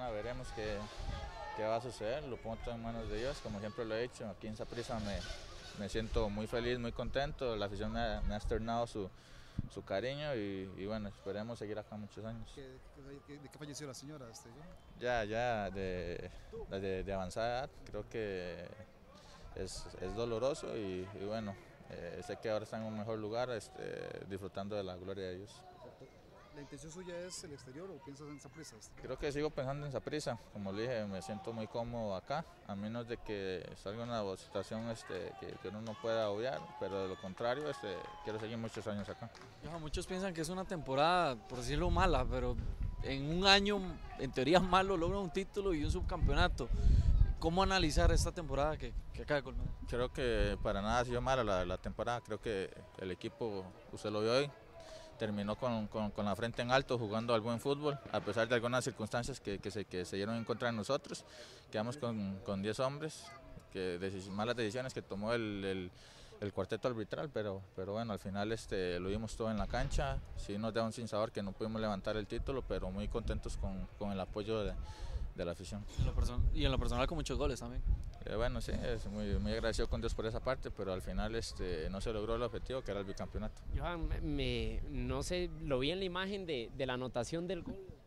mañana veremos qué va a suceder, lo pongo todo en manos de Dios, como siempre lo he dicho. Aquí en Saprissa me siento muy feliz, muy contento, la afición me ha externado su cariño y bueno, esperemos seguir acá muchos años. ¿De qué falleció la señora? Ya de avanzada edad, creo que es doloroso y bueno, sé que ahora está en un mejor lugar, disfrutando de la gloria de Dios. ¿La intención suya es el exterior o piensas en Saprissa? Creo que sigo pensando en Saprissa, como le dije, me siento muy cómodo acá, a menos de que salga una situación que uno no pueda obviar, pero de lo contrario quiero seguir muchos años acá. Muchos piensan que es una temporada, por decirlo mala, pero en un año, en teoría malo, logra un título y un subcampeonato. ¿Cómo analizar esta temporada que acaba de culminar? Creo que para nada ha sido mala la temporada, creo que el equipo, usted lo vio hoy, terminó con la frente en alto jugando al buen fútbol, a pesar de algunas circunstancias que se dieron en contra de nosotros. Quedamos con 10 hombres, malas decisiones que tomó el cuarteto arbitral, pero bueno, al final lo dimos todo en la cancha. Sí nos da un sinsabor que no pudimos levantar el título, pero muy contentos con el apoyo de la afición. Y en lo personal con muchos goles también. Bueno, sí, es muy agradecido con Dios por esa parte, pero al final no se logró el objetivo, que era el bicampeonato. Johan, no sé, lo vi en la imagen de la anotación del gol.